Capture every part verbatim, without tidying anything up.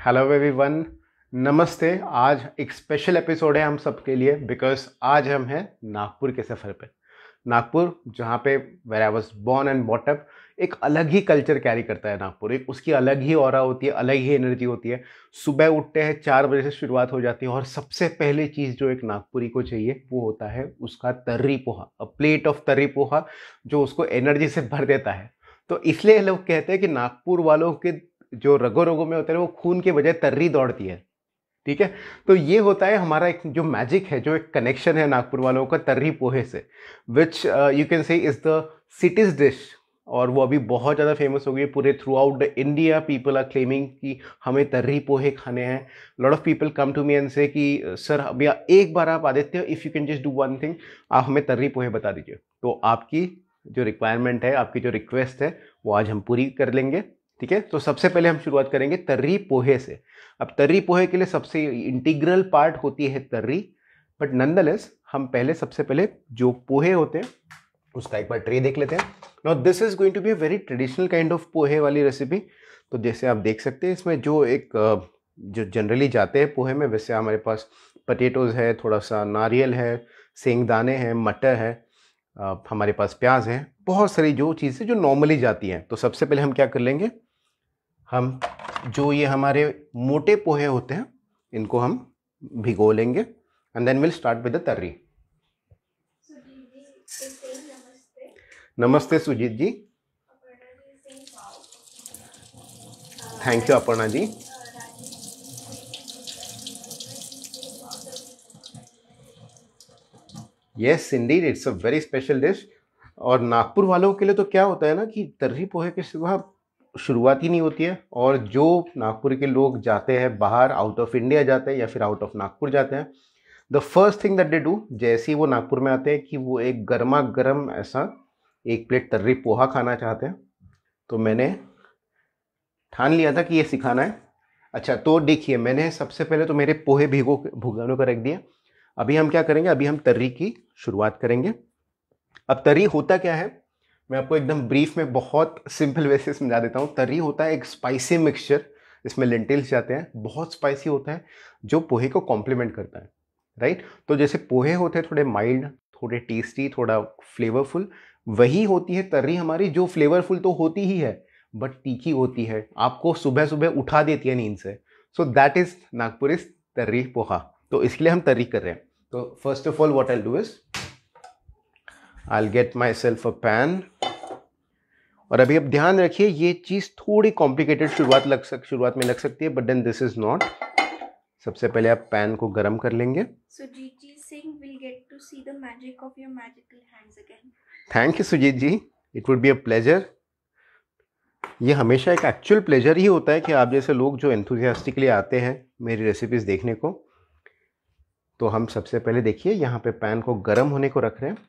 Hello everyone, नमस्ते। आज एक स्पेशल एपिसोड है हम सबके लिए बिकॉज आज हम हैं नागपुर के सफ़र पे। नागपुर जहाँ पे where I was born and bought up, एक अलग ही कल्चर कैरी करता है नागपुर। एक उसकी अलग ही ऑरा होती है, अलग ही एनर्जी होती है। सुबह उठते हैं, चार बजे से शुरुआत हो जाती है और सबसे पहली चीज़ जो एक नागपुरी को चाहिए वो होता है उसका तर्री पोहा, अ प्लेट ऑफ तर्री पोहा, जो उसको एनर्जी से भर देता है। तो इसलिए लोग कहते हैं कि नागपुर वालों के जो रगों रगों में होते हैं वो खून के बजाय तर्री दौड़ती है। ठीक है, तो ये होता है हमारा एक जो मैजिक है, जो एक कनेक्शन है नागपुर वालों का तर्री पोहे से, which you can say is the city's dish. और वो अभी बहुत ज़्यादा फेमस हो गई है पूरे throughout the India. People are claiming कि हमें तर्री पोहे खाने हैं। Lot of people come to me and say कि सर भैया एक बार आप Aditya, if you can just do one thing, आप हमें तर्री पोहे बता दीजिए। तो आपकी जो रिक्वायरमेंट है, आपकी जो रिक्वेस्ट है, वो आज हम पूरी कर लेंगे। ठीक है, तो सबसे पहले हम शुरुआत करेंगे तर्री पोहे से। अब तर्री पोहे के लिए सबसे इंटीग्रल पार्ट होती है तर्री, बट नंदलेस हम पहले सबसे पहले जो पोहे होते हैं उसका एक बार ट्रे देख लेते हैं। Now this is going to be a very traditional kind of pohe वाली रेसिपी। तो जैसे आप देख सकते हैं इसमें जो एक अ, जो जनरली जाते हैं पोहे में, वैसे हमारे पास पटेटोज़ है, थोड़ा सा नारियल है, सेंगदाने हैं, मटर है, अ, हमारे पास प्याज है, बहुत सारी जो चीज़ें जो नॉर्मली जाती हैं। तो सबसे पहले हम क्या कर लेंगे, हम जो ये हमारे मोटे पोहे होते हैं इनको हम भिगो लेंगे and then will start with the tarri. नमस्ते Sujit ji. Thank you Aparna ji. Yes indeed, it's a very special dish. और नागपुर वालों के लिए तो क्या होता है ना कि तर्री पोहे के सिवा शुरुआत ही नहीं होती है। और जो नागपुर के लोग जाते हैं बाहर, आउट ऑफ इंडिया जाते हैं या फिर आउट ऑफ नागपुर जाते हैं, the first thing that they do, जैसे ही वो नागपुर में आते हैं, कि वो एक गर्मा गर्म ऐसा एक प्लेट तर्री पोहा खाना चाहते हैं। तो मैंने ठान लिया था कि ये सिखाना है। अच्छा, तो देखिए मैंने सबसे पहले तो मेरे पोहे भिगो भुगाने को रख दिया। अभी हम क्या करेंगे, अभी हम तर्री की शुरुआत करेंगे। अब तर्री होता क्या है, मैं आपको एकदम ब्रीफ में बहुत सिंपल वे से समझा देता हूँ। तर्री होता है एक स्पाइसी मिक्सचर, इसमें लेंटिल्स जाते हैं, बहुत स्पाइसी होता है, जो पोहे को कॉम्प्लीमेंट करता है। राइट, तो जैसे पोहे होते हैं थोड़े माइल्ड, थोड़े टेस्टी, थोड़ा फ्लेवरफुल, वही होती है तर्री हमारी, जो फ्लेवरफुल तो होती ही है बट तीखी होती है, आपको सुबह सुबह उठा देती है नींद से। सो दैट इज नागपुरी तर्री पोहा। तो इसलिए हम तर्री कर रहे हैं। तो first of all what I do is I'll get myself a pan। और अभी अब ध्यान रखिए, ये चीज़ थोड़ी कॉम्प्लिकेटेड शुरुआत लग सक शुरुआत में लग सकती है, but then this is not. सबसे पहले आप पैन को गरम कर लेंगे। Sujit ji Singh will get to see the magic of your magical hands again. Thank you Sujit ji, it would be a pleasure. ये हमेशा एक एक्चुअल प्लेजर ही होता है कि आप जैसे लोग जो एंथुजियास्टिकली आते हैं मेरी रेसिपीज़ देखने को। तो हम सबसे पहले देखिए यहाँ पे पैन को गरम होने को रख रहे हैं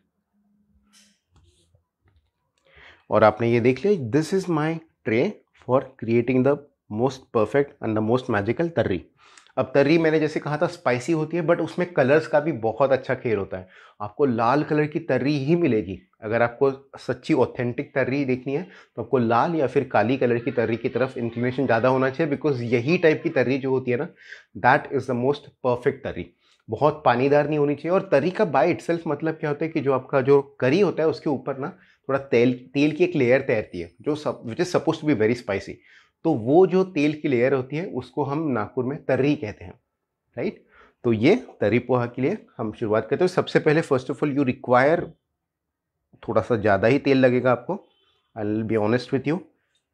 और आपने ये देख लिया, this is my tray for creating the most perfect and the most magical tarri. अब तर्री मैंने जैसे कहा था स्पाइसी होती है, बट उसमें कलर्स का भी बहुत अच्छा खेल होता है। आपको लाल कलर की तर्री ही मिलेगी। अगर आपको सच्ची ऑथेंटिक तर्री देखनी है तो आपको लाल या फिर काली कलर की तर्री की तरफ इंक्लिनेशन ज़्यादा होना चाहिए, बिकॉज यही टाइप की तर्री जो होती है ना, that is the most perfect tarri. बहुत पानीदार नहीं होनी चाहिए। और तर्री का बाय इटसेल्फ मतलब क्या होता है कि जो आपका जो करी होता है उसके ऊपर ना थोड़ा तेल तेल की एक लेयर तैरती है, जो सब which is suppose to be very spicy. तो वो जो तेल की लेयर होती है उसको हम नागपुर में तर्री कहते हैं। राइट, तो ये तर्री पोहा के लिए हम शुरुआत करते हैं। सबसे पहले first of all you require, थोड़ा सा ज़्यादा ही तेल लगेगा आपको। I will be honest with you.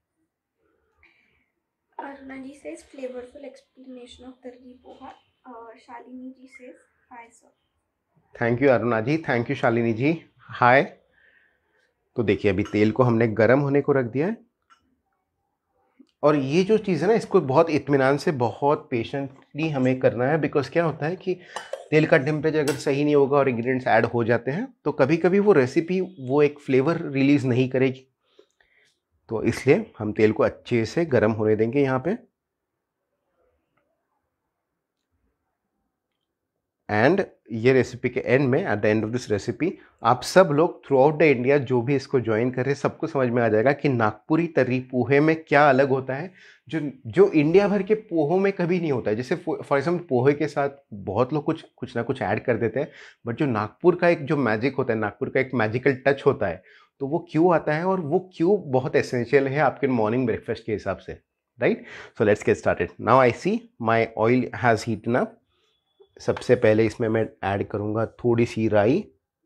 Aruna ji says flavorful explanation of tarri poha. और Shalini ji says hi sir. Thank you Aruna ji, thank you Shalini ji, hi. तो देखिए अभी तेल को हमने गर्म होने को रख दिया है। और ये जो चीज़ है ना, इसको बहुत इत्मीनान से, बहुत पेशेंटली हमें करना है, बिकॉज क्या होता है कि तेल का टेम्परेचर अगर सही नहीं होगा और इंग्रेडिएंट्स ऐड हो जाते हैं तो कभी कभी वो रेसिपी वो एक फ्लेवर रिलीज नहीं करेगी। तो इसलिए हम तेल को अच्छे से गर्म होने देंगे यहाँ पे। एंड ये रेसिपी के एंड में, at the end of this recipe, आप सब लोग थ्रू आउट द इंडिया जो भी इसको ज्वाइन कर रहे हैं सबको समझ में आ जाएगा कि नागपुरी तर्री पोहे में क्या अलग होता है जो जो इंडिया भर के पोहों में कभी नहीं होता है। जैसे फॉर एग्जाम्पल पोहे के साथ बहुत लोग कुछ कुछ ना कुछ ऐड कर देते हैं, बट जो नागपुर का एक जो मैजिक होता है, नागपुर का एक मैजिकल टच होता है, तो वो क्यों आता है और वो क्यों बहुत एसेंशियल है आपके मॉर्निंग ब्रेकफास्ट के हिसाब से, right. So let's get started. Now I see my oil has heated up. सबसे पहले इसमें मैं ऐड करूंगा थोड़ी सी राई,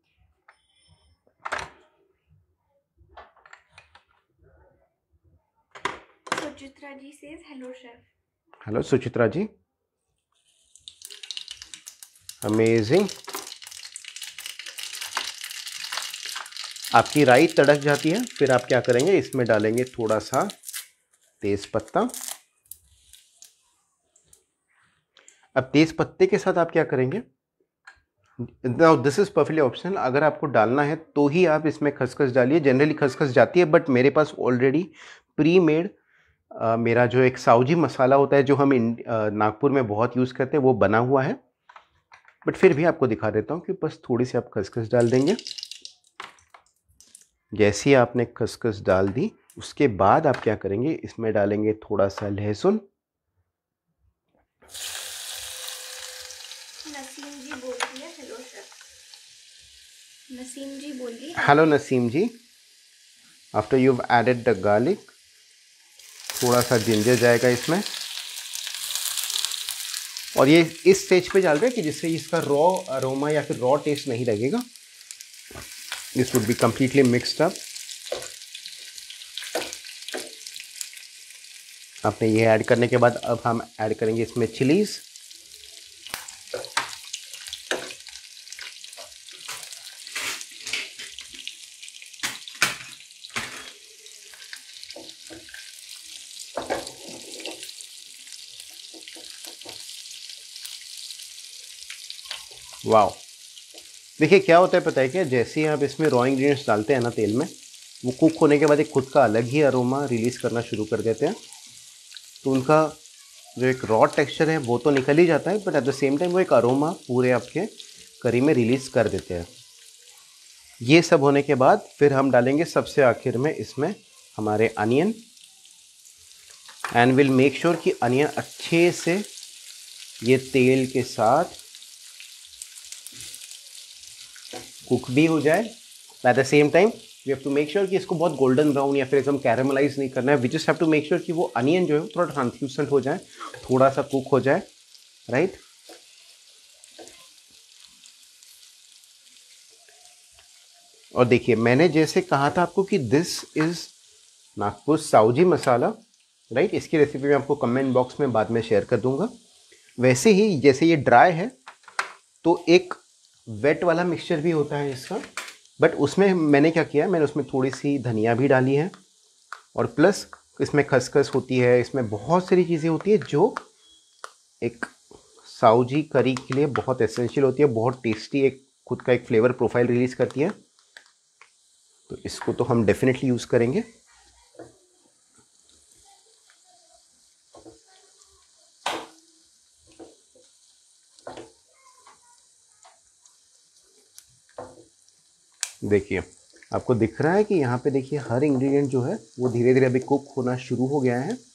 Suchitra ji says hello chef. Hello Suchitra ji, amazing. आपकी राई तड़क जाती है, फिर आप क्या करेंगे, इसमें डालेंगे थोड़ा सा तेज पत्ता। अब तेज पत्ते के साथ आप क्या करेंगे, now this is perfectly optional, अगर आपको डालना है तो ही आप इसमें खसखस डालिए। जनरली खसखस जाती है, बट मेरे पास ऑलरेडी प्री मेड मेरा जो एक साउजी मसाला होता है जो हम नागपुर में बहुत यूज़ करते हैं वो बना हुआ है, बट फिर भी आपको दिखा देता हूँ कि बस थोड़ी सी आप खसखस डाल देंगे। जैसे ही आपने खसखस डाल दी उसके बाद आप क्या करेंगे, इसमें डालेंगे थोड़ा सा लहसुन। नसीम जी बोल रही है हेलो शेफ। नसीम जी बोलिए। Hello Naseem ji, after you added the garlic, थोड़ा सा जिंजर जाएगा इसमें, और ये इस स्टेज पे डाल रहे हैं कि जिससे इसका रॉ अरोमा या फिर रॉ टेस्ट नहीं लगेगा। This would be completely mixed up. आपने ये ऐड करने के बाद अब हम ऐड करेंगे इसमें चिलीज। वाओ, देखिए क्या होता है पता है क्या, जैसे ही आप इसमें रॉ इंग्रेडिएंट्स डालते हैं ना तेल में, वो कुक होने के बाद एक खुद का अलग ही अरोमा रिलीज़ करना शुरू कर देते हैं। तो उनका जो एक रॉ टेक्सचर है वो तो निकल ही जाता है, but at the same time वो एक अरोमा पूरे आपके करी में रिलीज़ कर देते हैं। ये सब होने के बाद फिर हम डालेंगे सबसे आखिर में इसमें हमारे onion, and will make sure कि अनियन अच्छे से ये तेल के साथ कुक भी हो जाए। At the same time we have to make sure कि इसको बहुत गोल्डन ब्राउन या फिर एकदम कैरेमलाइज नहीं करना है। We just have to make sure कि वो अनियन जो है थोड़ा ट्रांसल्यूसेंट हो जाए, थोड़ा सा कुक हो जाए, राइट। और देखिए मैंने जैसे कहा था आपको कि this is Nagpur Saoji masala, right. इसकी रेसिपी मैं आपको कमेंट बॉक्स में बाद में शेयर कर दूंगा। वैसे ही जैसे ये ड्राई है तो एक वेट वाला मिक्सचर भी होता है इसका, बट उसमें मैंने क्या किया, मैंने उसमें थोड़ी सी धनिया भी डाली है, और प्लस इसमें खसखस होती है, इसमें बहुत सारी चीज़ें होती है जो एक साउजी करी के लिए बहुत एसेंशियल होती है, बहुत टेस्टी एक खुद का एक फ्लेवर प्रोफाइल रिलीज़ करती है। तो इसको तो हम डेफिनेटली यूज़ करेंगे। देखिए आपको दिख रहा है कि यहाँ पे देखिए हर इंग्रेडिएंट जो है वो धीरे धीरे अभी कुक होना शुरू हो गया है।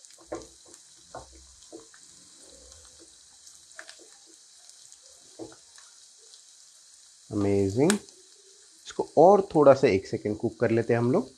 अमेजिंग। इसको और थोड़ा सा एक सेकेंड कुक कर लेते हैं हम लोग।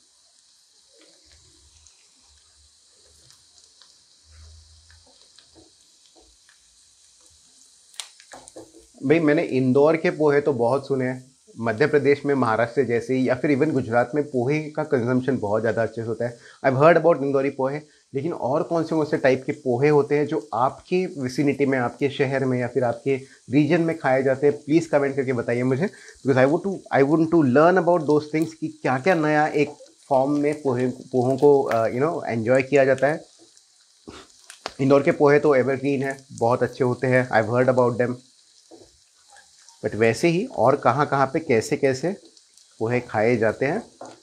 भाई मैंने इंदौर के पोहे तो बहुत सुने हैं, मध्य प्रदेश में महाराष्ट्र जैसे ही या फिर इवन गुजरात में पोहे का कंजम्पशन बहुत ज़्यादा अच्छे से होता है। I have heard about Indori pohe, लेकिन और कौन से कौन से टाइप के पोहे होते हैं जो आपके विसिनिटी में, आपके शहर में या फिर आपके रीजन में खाए जाते हैं, प्लीज़ कमेंट करके बताइए मुझे, because I would to I would to learn about those things कि क्या क्या नया एक फॉर्म में पोहे पोहों को यू नो एन्जॉय किया जाता है। इंदौर के पोहे तो एवरग्रीन है, बहुत अच्छे होते हैं, I have heard about them, but वैसे ही और कहाँ कहाँ पे कैसे कैसे पोहे खाए जाते हैं।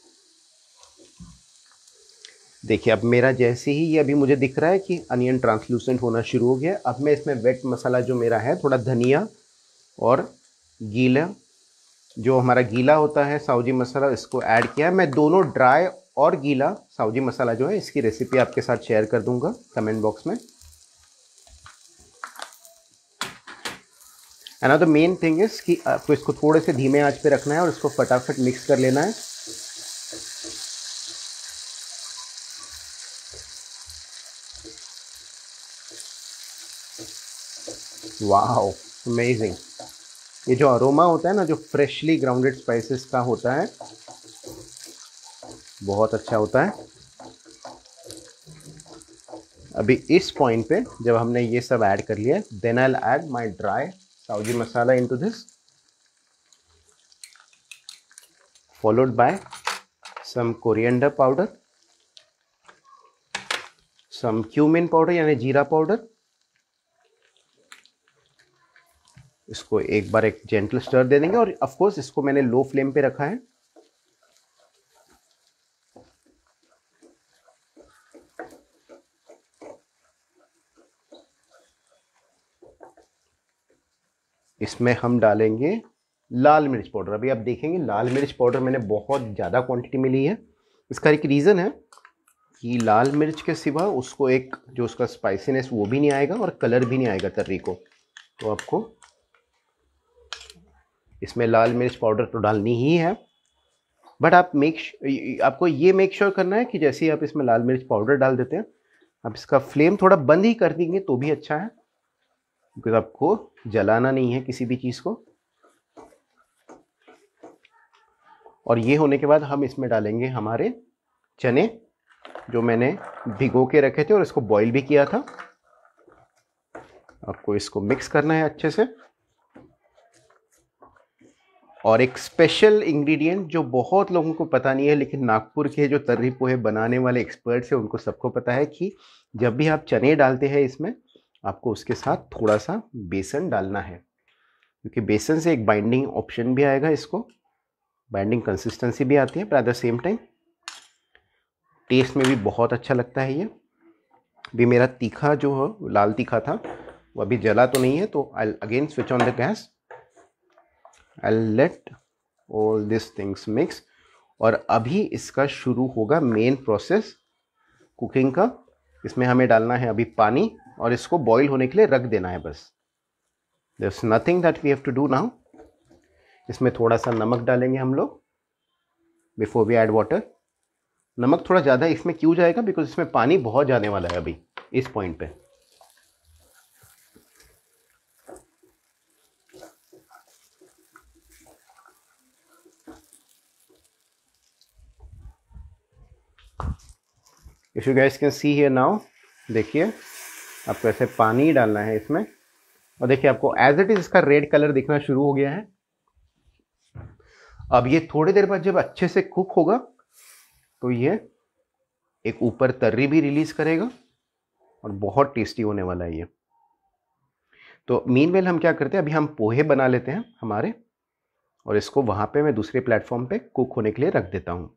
देखिए अब मेरा जैसे ही ये अभी मुझे दिख रहा है कि अनियन ट्रांसलूसेंट होना शुरू हो गया, अब मैं इसमें वेट मसाला जो मेरा है, थोड़ा धनिया और गीला, जो हमारा गीला होता है सऊजी मसाला, इसको ऐड किया है। मैं दोनों ड्राई और गीला सऊजी मसाला जो है इसकी रेसिपी आपके साथ शेयर कर दूंगा कमेंट बॉक्स में। And the main thing is कि आपको इसको थोड़े से धीमे आंच पे रखना है और इसको फटाफट मिक्स कर लेना है। Wow, amazing. ये जो अरोमा होता है ना, जो फ्रेशली ग्राउंडेड स्पाइसेस का होता है, बहुत अच्छा होता है। अभी इस पॉइंट पे जब हमने ये सब ऐड कर लिया, then I will add my dry Saoji masala into this, followed by some coriander powder, some cumin powder यानी जीरा पाउडर। इसको एक बार एक जेंटल स्टर दे देंगे और ऑफ कोर्स इसको मैंने लो फ्लेम पे रखा है। इसमें हम डालेंगे लाल मिर्च पाउडर। अभी आप देखेंगे लाल मिर्च पाउडर मैंने बहुत ज़्यादा क्वांटिटी में ली है। इसका एक रीज़न है कि लाल मिर्च के सिवा उसको एक जो उसका स्पाइसीनेस वो भी नहीं आएगा और कलर भी नहीं आएगा तर्री को। तो आपको इसमें लाल मिर्च पाउडर तो डालनी ही है, बट आप मेक आपको ये मेक श्योर करना है कि जैसे ही आप इसमें लाल मिर्च पाउडर डाल देते हैं, आप इसका फ्लेम थोड़ा बंद ही कर देंगे तो भी अच्छा है, क्योंकि आपको जलाना नहीं है किसी भी चीज़ को। और ये होने के बाद हम इसमें डालेंगे हमारे चने जो मैंने भिगो के रखे थे और इसको बॉईल भी किया था। आपको इसको मिक्स करना है अच्छे से। और एक स्पेशल इंग्रेडिएंट जो बहुत लोगों को पता नहीं है, लेकिन नागपुर के जो तर्री पोहे बनाने वाले एक्सपर्ट्स हैं उनको सबको पता है कि जब भी आप चने डालते हैं इसमें, आपको उसके साथ थोड़ा सा बेसन डालना है, क्योंकि बेसन से एक बाइंडिंग ऑप्शन भी आएगा, इसको बाइंडिंग कंसिस्टेंसी भी आती है, पर at the same time taste में भी बहुत अच्छा लगता है ये भी। मेरा तीखा जो है लाल तीखा था वो अभी जला तो नहीं है, तो I again switch on the gas. I let all this things mix. और अभी इसका शुरू होगा मेन प्रोसेस कुकिंग का। इसमें हमें डालना है अभी पानी और इसको बॉईल होने के लिए रख देना है बस। There is nothing that we have to do now. इसमें थोड़ा सा नमक डालेंगे हम लोग बिफोर वी ऐड वाटर। नमक थोड़ा ज़्यादा इसमें क्यों जाएगा, बिकॉज इसमें पानी बहुत जाने वाला है अभी इस पॉइंट पे। If you guys can see here now, देखिए आपको ऐसे पानी डालना है इसमें, और देखिए आपको एज इट इज इसका रेड कलर दिखना शुरू हो गया है। अब ये थोड़ी देर बाद जब अच्छे से कुक होगा तो ये एक ऊपर तर्री भी रिलीज करेगा और बहुत टेस्टी होने वाला है ये। तो मीनवेल हम क्या करते हैं, अभी हम पोहे बना लेते हैं हमारे, और इसको वहां पे मैं दूसरे प्लेटफॉर्म पे कुक होने के लिए रख देता हूं।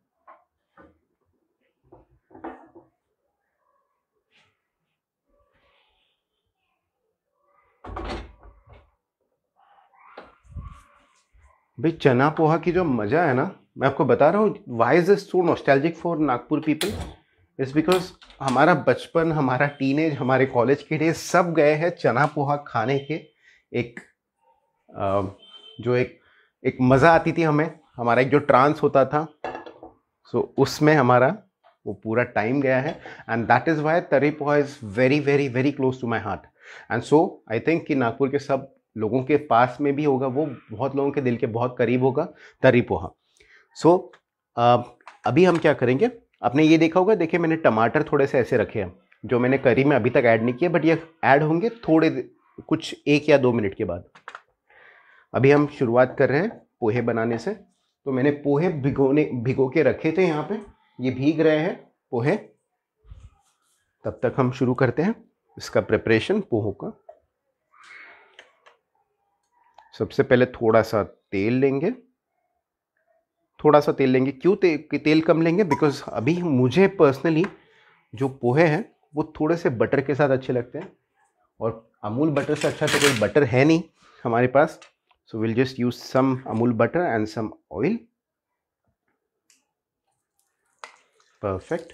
भाई चना पोहा की जो मज़ा है ना, मैं आपको बता रहा हूँ। Why is this so nostalgic for Nagpur people? It's because हमारा बचपन, हमारा टीनेज, हमारे कॉलेज के डेज सब गए हैं चना पोहा खाने के। एक आ, जो एक एक मज़ा आती थी हमें, हमारा एक जो ट्रांस होता था, सो so, उसमें हमारा वो पूरा टाइम गया है। And that is why tarri poha is very very very close to my heart. And so I think कि नागपुर के सब लोगों के पास में भी होगा, वो बहुत लोगों के दिल के बहुत करीब होगा तर्री पोहा। सो so, अभी हम क्या करेंगे, आपने ये देखा होगा, देखिए मैंने टमाटर थोड़े से ऐसे रखे हैं जो मैंने करी में अभी तक ऐड नहीं किए, बट ये ऐड होंगे थोड़े कुछ एक या दो मिनट के बाद। अभी हम शुरुआत कर रहे हैं पोहे बनाने से। तो मैंने पोहे भिगोने भिगो के रखे थे यहाँ पे, ये भीग रहे हैं पोहे। तब तक हम शुरू करते हैं इसका प्रिपरेशन पोहों का। सबसे पहले थोड़ा सा तेल लेंगे, थोड़ा सा तेल लेंगे। क्यों ते, तेल कम लेंगे, बिकॉज अभी मुझे पर्सनली जो पोहे हैं वो थोड़े से बटर के साथ अच्छे लगते हैं, और अमूल बटर से अच्छा तो कोई बटर है नहीं हमारे पास, So we'll just use some Amul butter and some oil. Perfect.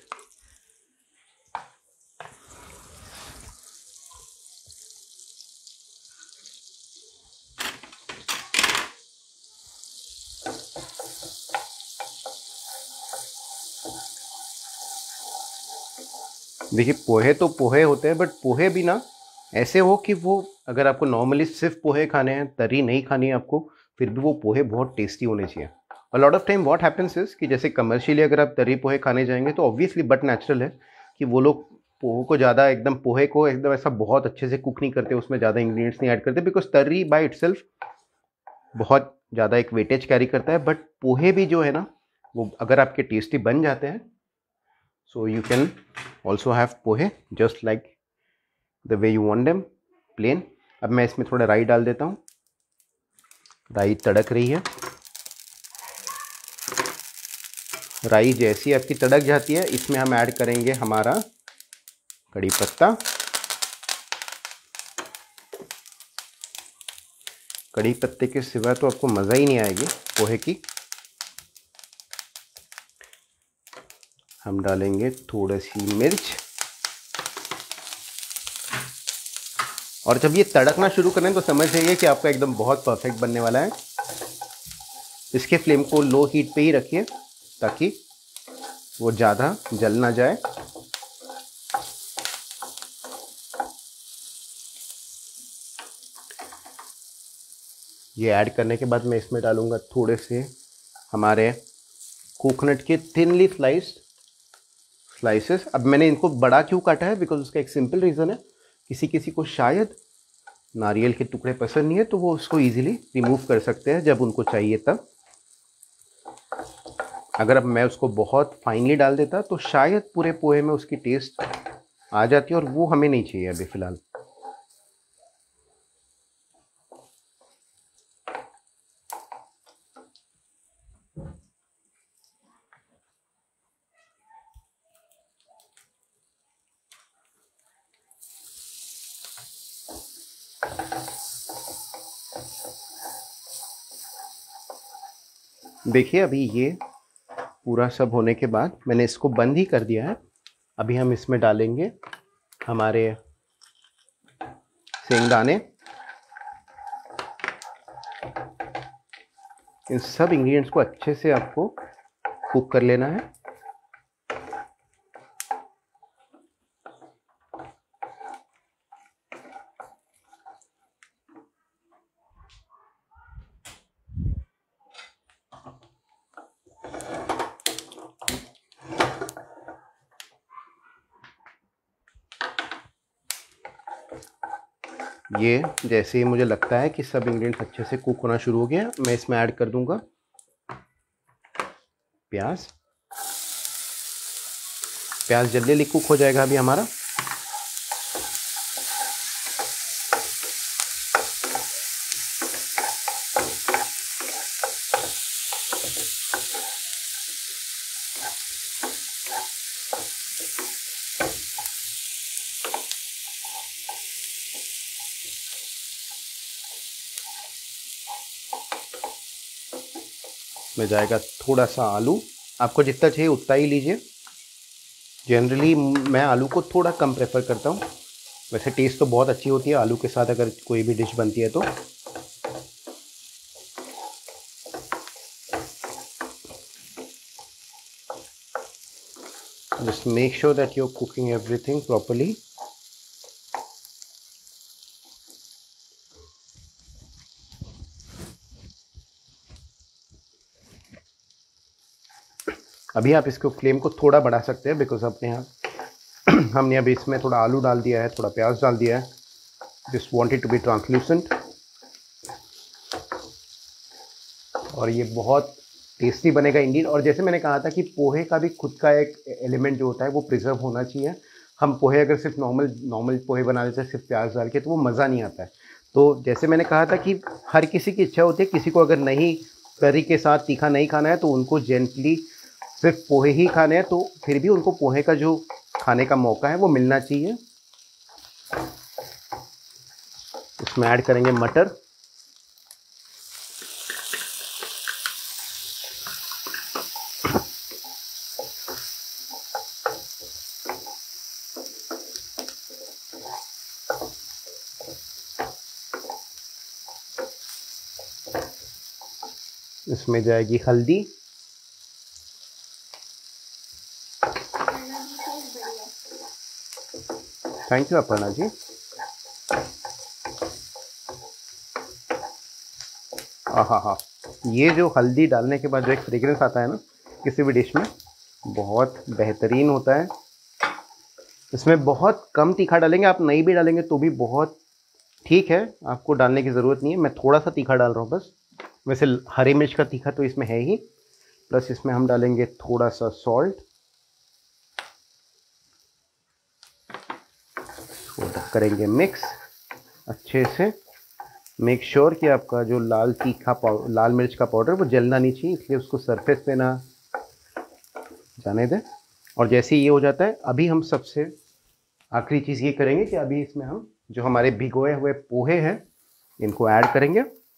देखिए पोहे तो पोहे होते हैं, बट पोहे भी ना ऐसे हो कि वो, अगर आपको नॉर्मली सिर्फ पोहे खाने हैं, तरी नहीं खानी है आपको, फिर भी वो पोहे बहुत टेस्टी होने चाहिए। और lot of time what happens is कि जैसे कमर्शियली अगर आप तरी पोहे खाने जाएंगे तो ऑब्वियसली बट नेचुरल है कि वो लोग पोहे को ज़्यादा एकदम पोहे को एकदम ऐसा बहुत अच्छे से कुक नहीं करते, उसमें ज़्यादा इंग्रेडिएंट्स नहीं ऐड करते, बिकॉज तरी बाय इटसेल्फ बहुत ज़्यादा एक वेटेज कैरी करता है। बट पोहे भी जो है ना, वो अगर आपके टेस्टी बन जाते हैं, so you can also have pohe just like the way you want them plain। अब मैं इसमें थोड़ा राई डाल देता हूँ। राई तड़क रही है। राई जैसी आपकी तड़क जाती है, इसमें हम ऐड करेंगे हमारा कड़ी पत्ता। कड़ी पत्ते के सिवा तो आपको मज़ा ही नहीं आएगी पोहे की। हम डालेंगे थोड़ी सी मिर्च, और जब ये तड़कना शुरू करें तो समझ जाइए कि आपका एकदम बहुत परफेक्ट बनने वाला है। इसके फ्लेम को लो हीट पे ही रखिए ताकि वो ज़्यादा जल ना जाए। ये ऐड करने के बाद मैं इसमें डालूंगा थोड़े से हमारे कोकोनट के थिनली स्लाइस्ड स्लाइसेस। अब मैंने इनको बड़ा क्यों काटा है, बिकॉज उसका एक सिंपल रीज़न है, किसी किसी को शायद नारियल के टुकड़े पसंद नहीं है तो वो उसको इजीली रिमूव कर सकते हैं जब उनको चाहिए तब। अगर अब मैं उसको बहुत फाइनली डाल देता तो शायद पूरे पोहे में उसकी टेस्ट आ जाती, और वो हमें नहीं चाहिए अभी फ़िलहाल। देखिए अभी ये पूरा सब होने के बाद मैंने इसको बंद ही कर दिया है। अभी हम इसमें डालेंगे हमारे सेंगदाने। इन सब इंग्रेडिएंट्स को अच्छे से आपको कुक कर लेना है। ये जैसे ही मुझे लगता है कि सब इंग्रेडिएंट्स अच्छे से कुक होना शुरू हो गया, मैं इसमें ऐड कर दूंगा प्याज। प्याज जल्दी जल्दी कुक हो जाएगा अभी हमारा। में जाएगा थोड़ा सा आलू। आपको जितना चाहिए उतना ही लीजिए। जनरली मैं आलू को थोड़ा कम प्रेफर करता हूँ, वैसे टेस्ट तो बहुत अच्छी होती है आलू के साथ अगर कोई भी डिश बनती है तो। Just make sure that you are cooking everything properly. अभी आप इसको फ्लेम को थोड़ा बढ़ा सकते हैं, बिकॉज अपने यहाँ हमने अभी इसमें थोड़ा आलू डाल दिया है, थोड़ा प्याज डाल दिया है। Just want it to be translucent, और ये बहुत टेस्टी बनेगा इंडीड। और जैसे मैंने कहा था कि पोहे का भी खुद का एक एलिमेंट जो होता है वो प्रिजर्व होना चाहिए। हम पोहे अगर सिर्फ नॉर्मल नॉर्मल पोहे बना देते हैं सिर्फ प्याज डाल के, तो वो मज़ा नहीं आता है। तो जैसे मैंने कहा था कि हर किसी की इच्छा होती है, किसी को अगर नहीं करी के साथ तीखा नहीं खाना है तो उनको जेंटली सिर्फ पोहे ही खाने हैं, तो फिर भी उनको पोहे का जो खाने का मौका है वो मिलना चाहिए। इसमें ऐड करेंगे मटर। इसमें जाएगी हल्दी, थैंक यू अपर्णा जी। हाँ हाँ, ये जो हल्दी डालने के बाद जो एक फ्रेग्रेंस आता है ना किसी भी डिश में, बहुत बेहतरीन होता है। इसमें बहुत कम तीखा डालेंगे, आप नहीं भी डालेंगे तो भी बहुत ठीक है, आपको डालने की ज़रूरत नहीं है। मैं थोड़ा सा तीखा डाल रहा हूँ बस। वैसे हरी मिर्च का तीखा तो इसमें है ही, प्लस इसमें हम डालेंगे थोड़ा सा सॉल्ट, करेंगे मिक्स अच्छे से। मेक श्योर sure कि आपका जो लाल तीखा पाउडर, लाल मिर्च का पाउडर वो जलना नहीं चाहिए, इसलिए उसको सरफेस पे ना जाने दें। और जैसे ये हो जाता है, अभी हम सबसे आखिरी चीज़ ये करेंगे कि अभी इसमें हम जो हमारे भिगोए हुए पोहे हैं इनको ऐड करेंगे।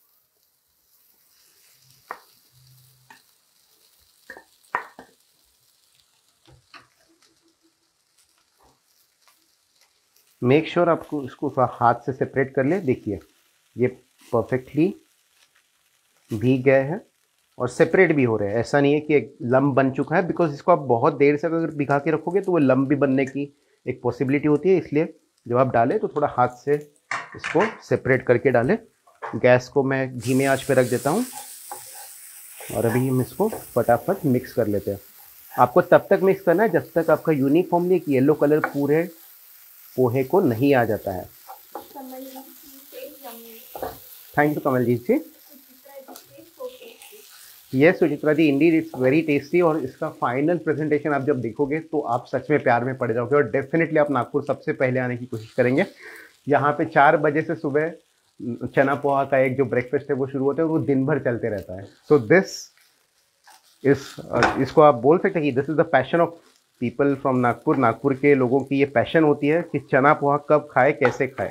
मेक श्योर sure आपको इसको हाथ से सेपरेट कर ले। देखिए ये परफेक्टली भीग गए हैं और सेपरेट भी हो रहे हैं। ऐसा नहीं है कि एक लम्ब बन चुका है, बिकॉज इसको आप बहुत देर से अगर भिगा के रखोगे तो वो लम्ब भी बनने की एक पॉसिबिलिटी होती है। इसलिए जब आप डालें तो थोड़ा हाथ से इसको सेपरेट करके डालें। गैस को मैं धीमे आंच पे रख देता हूँ और अभी हम इसको फटाफट मिक्स कर लेते हैं। आपको तब तक मिक्स करना है जब तक आपका यूनिफॉर्मली एक येलो कलर पूरे पोहे को नहीं आ जाता है। Thank you Kamaljeet ji. Yes Suchitra ji, indeed it's very tasty. और इसका फाइनल प्रेजेंटेशन आप जब देखोगे तो आप सच में प्यार में पड़ जाओगे और डेफिनेटली आप नागपुर सबसे पहले आने की कोशिश करेंगे। यहाँ पे चार बजे से सुबह चना पोहा का एक जो ब्रेकफास्ट है वो शुरू होता है और वो दिन भर चलते रहता है। सो दिस इस इसको आप बोल सकते हैं कि this is the passion of people from Nagpur. Nagpur के लोगों की ये पैशन होती है कि चना पोहा कब खाए, कैसे खाए।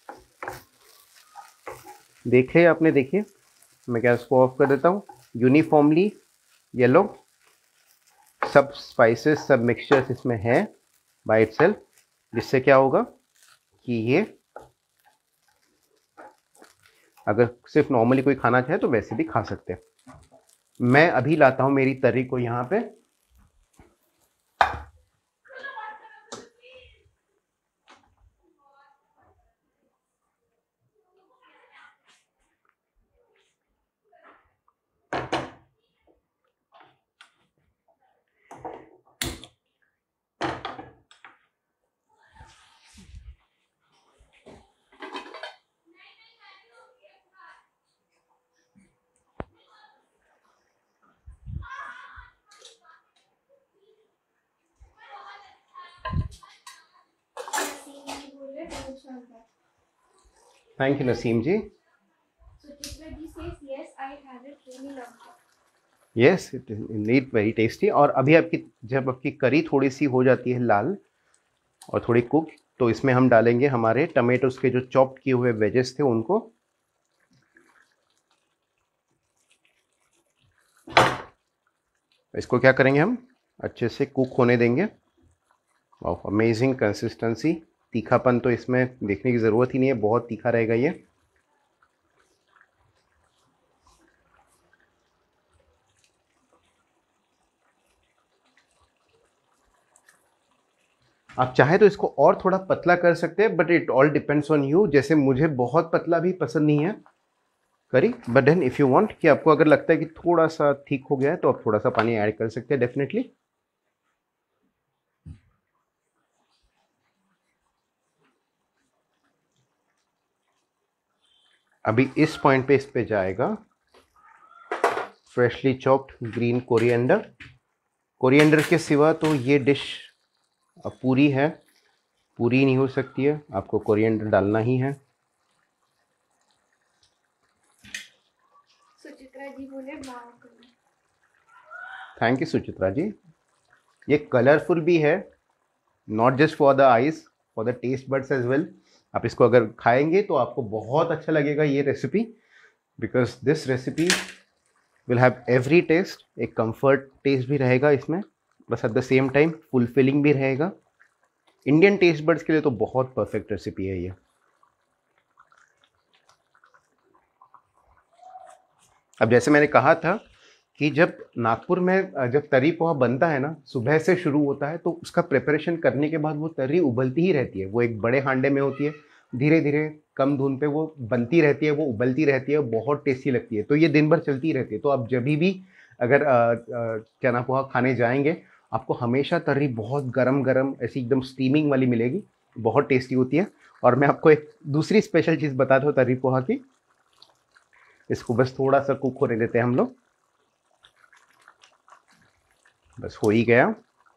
देखिए आपने, देखिए मैं गैस को ऑफ कर देता हूँ। यूनिफॉर्मली येलो, सब स्पाइसेस, सब मिक्सचर्स इसमें है बाय इटसेल्फ, जिससे क्या होगा कि ये अगर सिर्फ नॉर्मली कोई खाना चाहे तो वैसे भी खा सकते हैं। मैं अभी लाता हूं मेरी तर्री को यहाँ पे। Thank you Naseem ji. Yes it indeed very tasty. और अभी आपकी जब आपकी करी थोड़ी सी हो जाती है लाल और थोड़ी कुक, तो इसमें हम डालेंगे हमारे टमेटोज के जो चॉप किए हुए वेजेस थे उनको। इसको क्या करेंगे, हम अच्छे से कुक होने देंगे। वाह, अमेजिंग कंसिस्टेंसी। तीखापन तो इसमें देखने की ज़रूरत ही नहीं है, बहुत तीखा रहेगा ये। आप चाहे तो इसको और थोड़ा पतला कर सकते हैं, but it all depends on you. जैसे मुझे बहुत पतला भी पसंद नहीं है curry, but then if you want कि आपको अगर लगता है कि थोड़ा सा ठीक हो गया है तो आप थोड़ा सा पानी ऐड कर सकते हैं डेफिनेटली। अभी इस पॉइंट पे इस पे जाएगा freshly chopped green coriander. Coriander के सिवा तो ये डिश पूरी है, पूरी नहीं हो सकती है, आपको कोरिएंडर डालना ही है। सुचित्रा जी बोले थैंक यू सुचित्रा जी। ये कलरफुल भी है, not just for the eyes, for the taste buds as well. आप इसको अगर खाएंगे तो आपको बहुत अच्छा लगेगा ये recipe, because this recipe will have every taste. एक कंफर्ट टेस्ट भी रहेगा इसमें, बस at the same time fulfilling भी रहेगा। इंडियन टेस्ट बड्स के लिए तो बहुत परफेक्ट रेसिपी है ये। अब जैसे मैंने कहा था कि जब नागपुर में अ, जब तरी पोहा बनता है ना, सुबह से शुरू होता है, तो उसका प्रिपरेशन करने के बाद वो तरी उबलती ही रहती है। वो एक बड़े हांडे में होती है, धीरे धीरे कम धुन पे वो बनती रहती है, वो उबलती रहती है, बहुत टेस्टी लगती है। तो ये दिन भर चलती रहती है। तो आप जब भी अगर अ, अ, चना पोहा खाने जाएंगे, आपको हमेशा तर्री बहुत गरम गरम ऐसी एकदम स्टीमिंग वाली मिलेगी, बहुत टेस्टी होती है। और मैं आपको एक दूसरी स्पेशल चीज़ बताता हूँ तर्री पोहा की। इसको बस थोड़ा सा कुक होने देते हैं हम लोग। बस हो ही गया।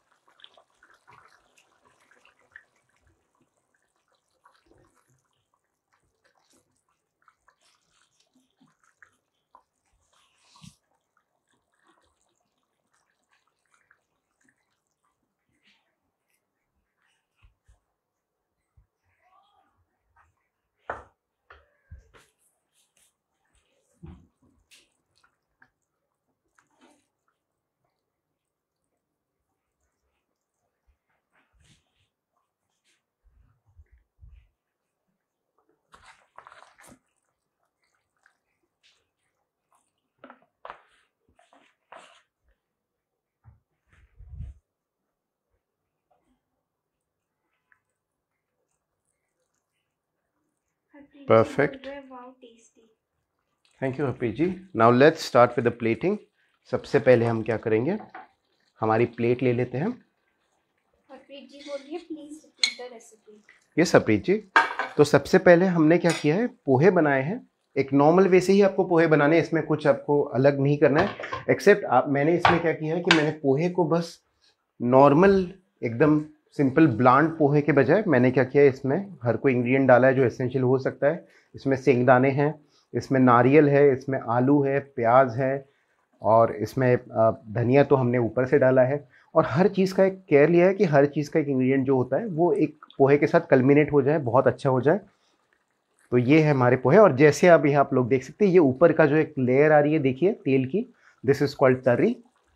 हरप्रीत जी बोल Perfect. रहे हैं wow tasty. Thank you Harpreet ji. Now let's start with the plating. सबसे पहले हम क्या करेंगे, हमारी प्लेट ले लेते हैं। हरप्रीत जी बोल रही है please repeat the recipe. Yes Harpreet ji. तो सबसे पहले हमने क्या किया है, पोहे बनाए हैं। एक नॉर्मल वे से ही आपको पोहे बनाने हैं, इसमें कुछ आपको अलग नहीं करना है। एक्सेप्ट आप मैंने इसमें क्या किया है कि मैंने पोहे को बस नॉर्मल एकदम सिंपल ब्लांड पोहे के बजाय मैंने क्या किया है, इसमें हर कोई इंग्रेडिएंट डाला है जो एसेंशियल हो सकता है। इसमें सेंगदाने हैं, इसमें नारियल है, इसमें आलू है, प्याज है, और इसमें अ, धनिया तो हमने ऊपर से डाला है। और हर चीज़ का एक केयर लिया है कि हर चीज़ का एक इंग्रेडिएंट जो होता है वो एक पोहे के साथ कल्मिनेट हो जाए, बहुत अच्छा हो जाए। तो ये है हमारे पोहे। और जैसे अब यहाँ आप लोग देख सकते हैं, ये ऊपर का जो एक लेयर आ रही है देखिए तेल की, दिस इज कॉल्ड तर्री।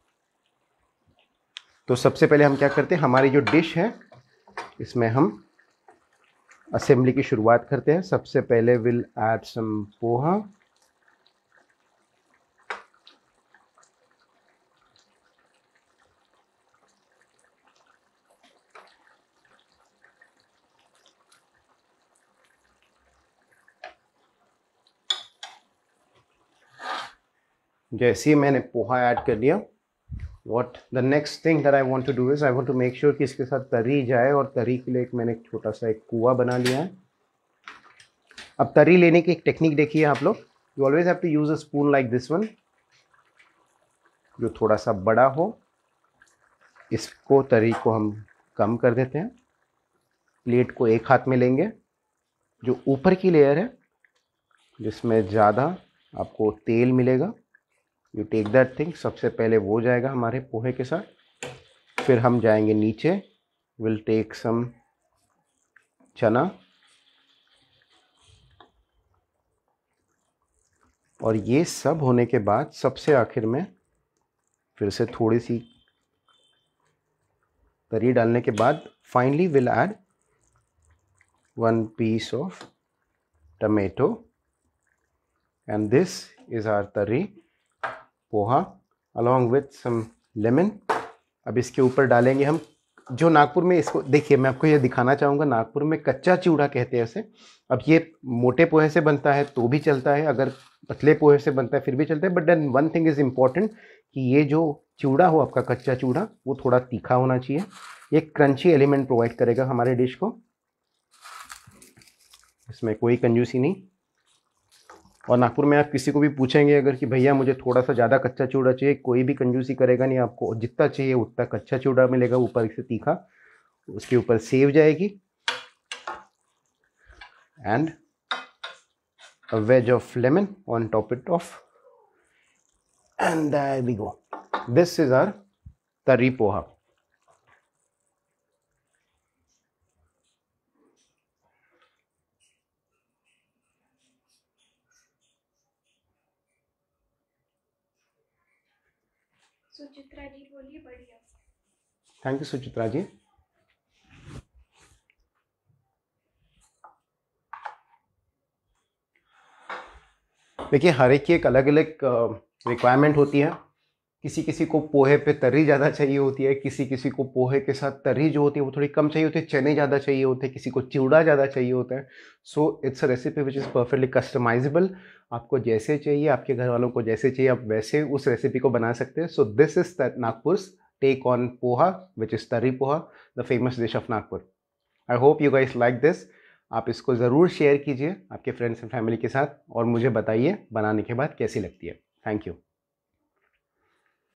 तो सबसे पहले हम क्या करते हैं, हमारी जो डिश है इसमें हम असेंबली की शुरुआत करते हैं। सबसे पहले विल ऐड सम पोहा। जैसे ही मैंने पोहा ऐड कर दिया, what the next thing that I want to do is I want to make sure कि इसके साथ तरी जाए। और तरी के लिए एक मैंने एक छोटा सा एक कुआ बना लिया है। अब तरी लेने की एक टेक्निक देखिए आप लोग। You always have to use a spoon like this one, जो थोड़ा सा बड़ा हो। इसको तरी को हम कम कर देते हैं। प्लेट को एक हाथ में लेंगे, जो ऊपर की लेयर है जिसमें ज़्यादा आपको तेल मिलेगा, यू टेक दैट थिंग। सबसे पहले वो जाएगा हमारे पोहे के साथ। फिर हम जाएंगे नीचे, विल टेक सम चना, और ये सब होने के बाद सबसे आखिर में फिर से थोड़ी सी तरी डालने के बाद finally will add one piece of tomato, and this is our tarri poha along with some lemon. अब इसके ऊपर डालेंगे हम, जो नागपुर में इसको देखिए, मैं आपको ये दिखाना चाहूँगा, नागपुर में कच्चा चिवड़ा कहते हैं इसे। अब ये मोटे पोहे से बनता है तो भी चलता है, अगर पतले पोहे से बनता है फिर भी चलता है। But then one thing is important कि ये जो चिवड़ा हो आपका, कच्चा चिवड़ा, वो थोड़ा तीखा होना चाहिए। ये क्रंची एलिमेंट प्रोवाइड करेगा हमारे डिश को, इसमें कोई कंजूसी नहीं। और नागपुर में आप किसी को भी पूछेंगे अगर कि भैया मुझे थोड़ा सा ज़्यादा कच्चा चिवड़ा चाहिए, कोई भी कंजूसी करेगा नहीं, आपको जितना चाहिए उतना कच्चा चिवड़ा मिलेगा, ऊपर से तीखा। उसके ऊपर सेव जाएगी, and a wedge of lemon on top it off, and there we go. This is our tarri poha. Suchitra ji बोलिए बढ़िया। Thank you Suchitra ji. देखिए हर एक की एक अलग अलग रिक्वायरमेंट होती है। किसी किसी को पोहे पे तर्री ज़्यादा चाहिए होती है, किसी किसी को पोहे के साथ तर्री जो होती है वो थोड़ी कम चाहिए होती है, चने ज़्यादा चाहिए होते हैं, किसी को चिवड़ा ज़्यादा चाहिए होता है। So it's a recipe which is perfectly customizable. आपको जैसे चाहिए, आपके घर वालों को जैसे चाहिए, आप वैसे उस रेसिपी को बना सकते हैं। So this is Nagpur take on poha which is tarri poha, the famous dish of Nagpur. I hope you guys like this. आप इसको ज़रूर शेयर कीजिए आपके फ्रेंड्स एंड फैमिली के साथ और मुझे बताइए बनाने के बाद कैसी लगती है। Thank you.